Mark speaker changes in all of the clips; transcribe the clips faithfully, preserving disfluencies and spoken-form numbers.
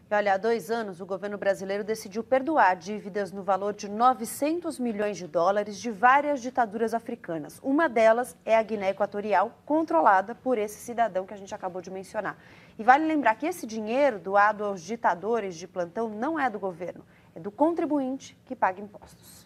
Speaker 1: E olha, há dois anos o governo brasileiro decidiu perdoar dívidas no valor de novecentos milhões de dólares de várias ditaduras africanas. Uma delas é a Guiné Equatorial, controlada por esse cidadão que a gente acabou de mencionar. E vale lembrar que esse dinheiro doado aos ditadores de plantão não é do governo, é do contribuinte que paga impostos.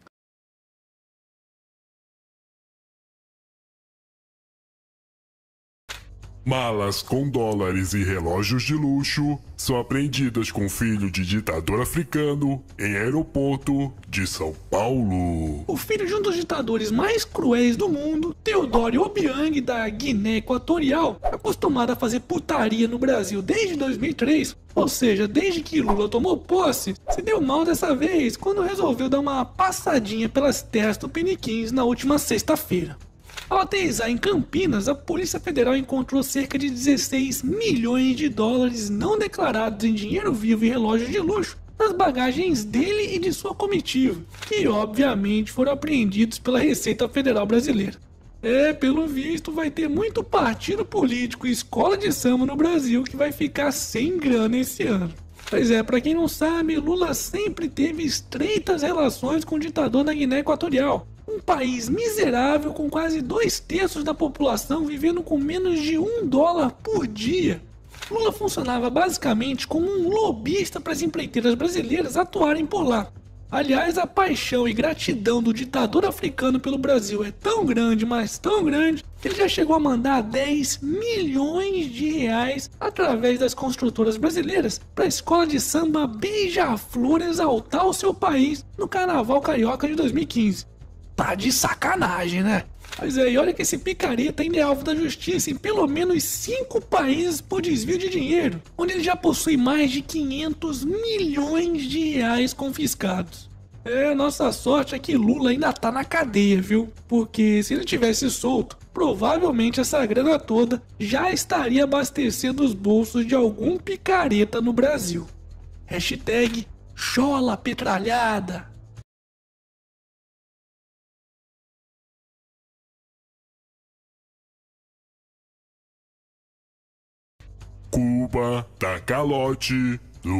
Speaker 2: Malas com dólares e relógios de luxo são apreendidas com filho de ditador africano em aeroporto de São Paulo.
Speaker 3: O filho de um dos ditadores mais cruéis do mundo, Teodoro Obiang, da Guiné Equatorial, acostumado a fazer putaria no Brasil desde dois mil e três, ou seja, desde que Lula tomou posse, se deu mal dessa vez quando resolveu dar uma passadinha pelas terras tupiniquins na última sexta-feira. Ao aterrissar em Campinas, a Polícia Federal encontrou cerca de dezesseis milhões de dólares não declarados em dinheiro vivo e relógios de luxo nas bagagens dele e de sua comitiva, que obviamente foram apreendidos pela Receita Federal Brasileira. É, pelo visto, vai ter muito partido político e escola de samba no Brasil que vai ficar sem grana esse ano. Pois é, pra quem não sabe, Lula sempre teve estreitas relações com o ditador da Guiné Equatorial. Um país miserável com quase dois terços da população vivendo com menos de um dólar por dia. Lula funcionava basicamente como um lobista para as empreiteiras brasileiras atuarem por lá. Aliás, a paixão e gratidão do ditador africano pelo Brasil é tão grande, mas tão grande, que ele já chegou a mandar dez milhões de reais através das construtoras brasileiras para a escola de samba Beija-Flor exaltar o seu país no Carnaval Carioca de dois mil e quinze. Tá de sacanagem, né? Mas aí, olha que esse picareta ainda é alvo da justiça em pelo menos cinco países por desvio de dinheiro, onde ele já possui mais de quinhentos milhões de reais confiscados. É, nossa sorte é que Lula ainda tá na cadeia, viu? Porque se ele tivesse solto, provavelmente essa grana toda já estaria abastecendo os bolsos de algum picareta no Brasil. Hashtag chola petralhada.
Speaker 2: Cuba dá calote no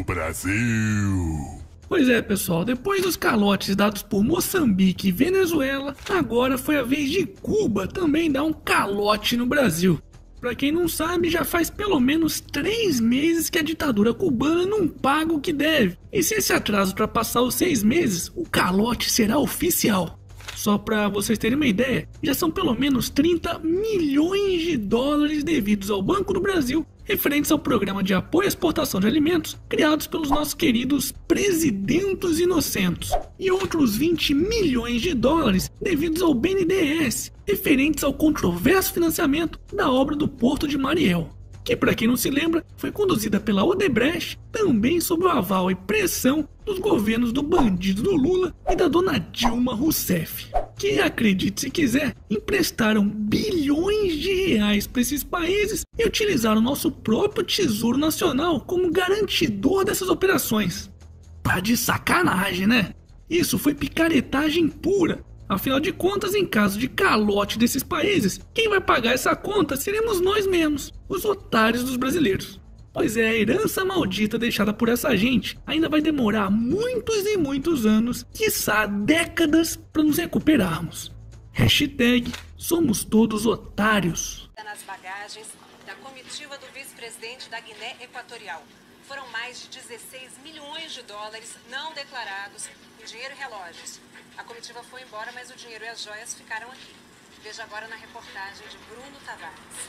Speaker 2: Brasil.
Speaker 3: Pois é, pessoal, depois dos calotes dados por Moçambique e Venezuela, agora foi a vez de Cuba também dar um calote no Brasil. Pra quem não sabe, já faz pelo menos três meses que a ditadura cubana não paga o que deve. E se esse atraso ultrapassar os seis meses, o calote será oficial. Só para vocês terem uma ideia, já são pelo menos trinta milhões de dólares devidos ao Banco do Brasil, referentes ao programa de apoio à exportação de alimentos criados pelos nossos queridos presidentos inocentes, e outros vinte milhões de dólares devidos ao B N D E S, referentes ao controverso financiamento da obra do Porto de Mariel, que, para quem não se lembra, foi conduzida pela Odebrecht, também sob o aval e pressão dos governos do bandido do Lula e da dona Dilma Rousseff, que, acredite se quiser, emprestaram bilhões de reais para esses países e utilizaram nosso próprio Tesouro Nacional como garantidor dessas operações. Tá de sacanagem, né? Isso foi picaretagem pura. Afinal de contas, em caso de calote desses países, quem vai pagar essa conta seremos nós mesmos, os otários dos brasileiros. Pois é, a herança maldita deixada por essa gente ainda vai demorar muitos e muitos anos, quiçá décadas, para nos recuperarmos. Hashtag somos todos otários.
Speaker 4: Nas bagagens da comitiva do vice-presidente da Guiné Equatorial. Foram mais de dezesseis milhões de dólares não declarados em dinheiro e relógios. A comitiva foi embora, mas o dinheiro e as joias ficaram aqui. Veja agora na reportagem de Bruno Tavares.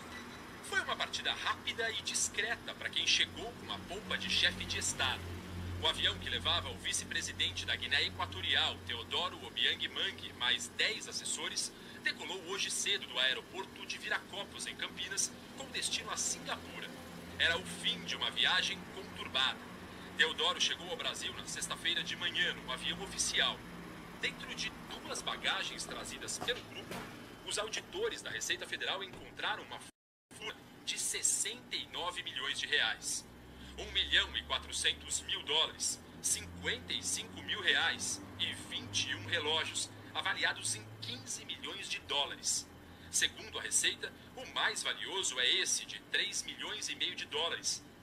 Speaker 5: Foi uma partida rápida e discreta para quem chegou com uma polpa de chefe de Estado. O avião que levava o vice-presidente da Guiné Equatorial, Teodoro Obiang Mangue, mais dez assessores, decolou hoje cedo do aeroporto de Viracopos, em Campinas, com destino a Singapura. Era o fim de uma viagem conturbada. Teodoro chegou ao Brasil na sexta-feira de manhã, num avião oficial. Dentro de duas bagagens trazidas pelo grupo, os auditores da Receita Federal encontraram uma fortuna de sessenta e nove milhões de reais. um milhão e quatrocentos mil dólares, cinquenta e cinco mil reais e vinte e um relógios, avaliados em quinze milhões de dólares. Segundo a Receita, o mais valioso é esse de três milhões e meio de dólares,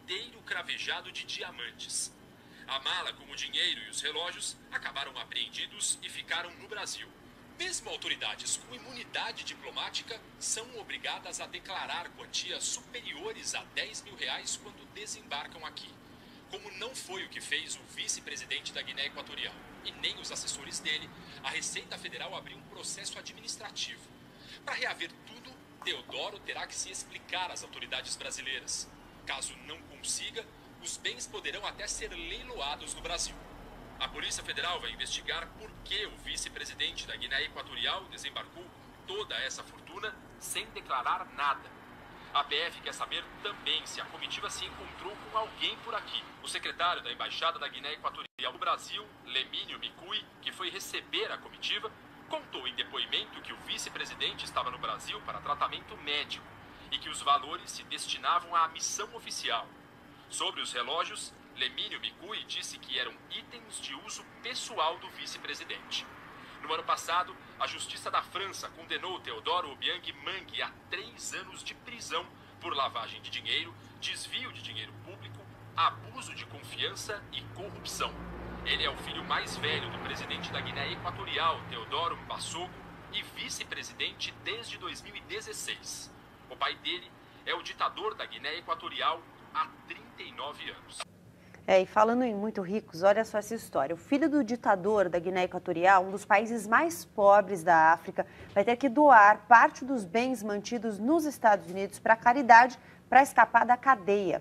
Speaker 5: inteiro cravejado de diamantes. A mala com o dinheiro e os relógios acabaram apreendidos e ficaram no Brasil. Mesmo autoridades com imunidade diplomática são obrigadas a declarar quantias superiores a dez mil reais quando desembarcam aqui. Como não foi o que fez o vice-presidente da Guiné Equatorial e nem os assessores dele, a Receita Federal abriu um processo administrativo. Para reaver tudo, Teodoro terá que se explicar às autoridades brasileiras. Caso não consiga, os bens poderão até ser leiloados no Brasil. A Polícia Federal vai investigar por que o vice-presidente da Guiné Equatorial desembarcou com toda essa fortuna sem declarar nada. A P F quer saber também se a comitiva se encontrou com alguém por aqui. O secretário da Embaixada da Guiné Equatorial no Brasil, Lemínio Micui, que foi receber a comitiva, contou em depoimento que o vice-presidente estava no Brasil para tratamento médico e que os valores se destinavam à missão oficial. Sobre os relógios, Lemínio Micui disse que eram itens de uso pessoal do vice-presidente. No ano passado, a Justiça da França condenou Teodoro Obiang Mangue a três anos de prisão por lavagem de dinheiro, desvio de dinheiro público, abuso de confiança e corrupção. Ele é o filho mais velho do presidente da Guiné Equatorial, Teodoro Mbasogo, e vice-presidente desde dois mil e dezesseis. O pai dele é o ditador da Guiné Equatorial há trinta e nove anos.
Speaker 1: É, e falando em muito ricos, olha só essa história. O filho do ditador da Guiné Equatorial, um dos países mais pobres da África, vai ter que doar parte dos bens mantidos nos Estados Unidos para caridade para escapar da cadeia.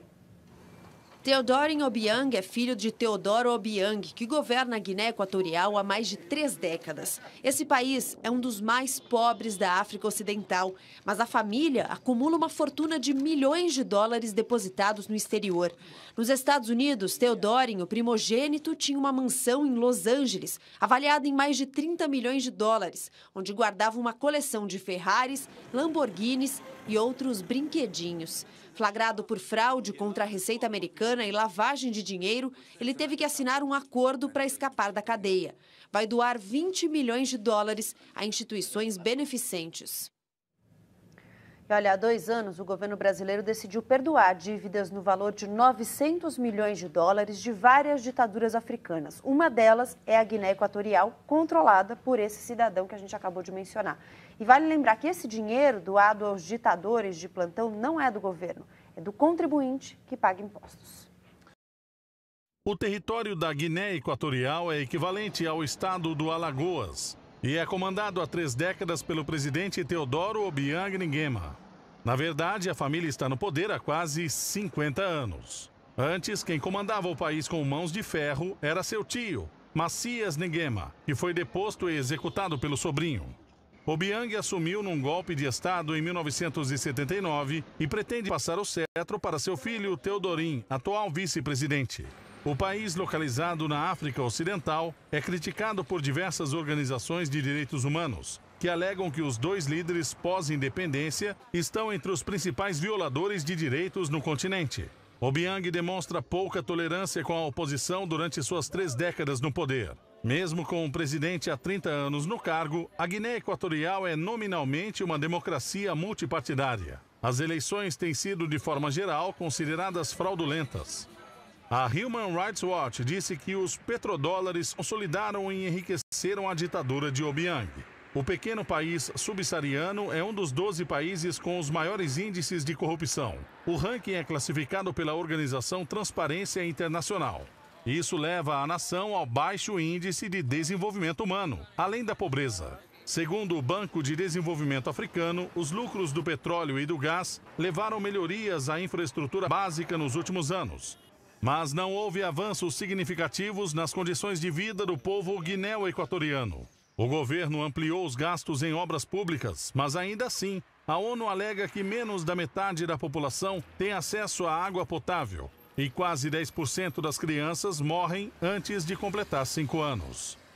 Speaker 6: Teodoro Obiang é filho de Teodoro Obiang, que governa a Guiné Equatorial há mais de três décadas. Esse país é um dos mais pobres da África Ocidental, mas a família acumula uma fortuna de milhões de dólares depositados no exterior. Nos Estados Unidos, Teodoro, o primogênito, tinha uma mansão em Los Angeles, avaliada em mais de trinta milhões de dólares, onde guardava uma coleção de Ferraris, Lamborghinis e outros brinquedinhos. Flagrado por fraude contra a Receita Americana e lavagem de dinheiro, ele teve que assinar um acordo para escapar da cadeia. Vai doar vinte milhões de dólares a instituições beneficentes.
Speaker 1: E olha, há dois anos, o governo brasileiro decidiu perdoar dívidas no valor de novecentos milhões de dólares de várias ditaduras africanas. Uma delas é a Guiné Equatorial, controlada por esse cidadão que a gente acabou de mencionar. E vale lembrar que esse dinheiro doado aos ditadores de plantão não é do governo, é do contribuinte que paga impostos.
Speaker 7: O território da Guiné Equatorial é equivalente ao estado do Alagoas e é comandado há três décadas pelo presidente Teodoro Obiang Nguema. Na verdade, a família está no poder há quase cinquenta anos. Antes, quem comandava o país com mãos de ferro era seu tio, Macias Nguema, que foi deposto e executado pelo sobrinho. Obiang assumiu num golpe de Estado em mil novecentos e setenta e nove e pretende passar o cetro para seu filho Teodorim, atual vice-presidente. O país, localizado na África Ocidental, é criticado por diversas organizações de direitos humanos, que alegam que os dois líderes pós-independência estão entre os principais violadores de direitos no continente. Obiang demonstra pouca tolerância com a oposição durante suas três décadas no poder. Mesmo com o presidente há trinta anos no cargo, a Guiné Equatorial é nominalmente uma democracia multipartidária. As eleições têm sido, de forma geral, consideradas fraudulentas. A Human Rights Watch disse que os petrodólares consolidaram e enriqueceram a ditadura de Obiang. O pequeno país subsaariano é um dos doze países com os maiores índices de corrupção. O ranking é classificado pela organização Transparência Internacional. Isso leva a nação ao baixo índice de desenvolvimento humano, além da pobreza. Segundo o Banco de Desenvolvimento Africano, os lucros do petróleo e do gás levaram melhorias à infraestrutura básica nos últimos anos. Mas não houve avanços significativos nas condições de vida do povo guinéo-equatoriano. O governo ampliou os gastos em obras públicas, mas ainda assim, a ONU alega que menos da metade da população tem acesso à água potável e quase dez por cento das crianças morrem antes de completar cinco anos.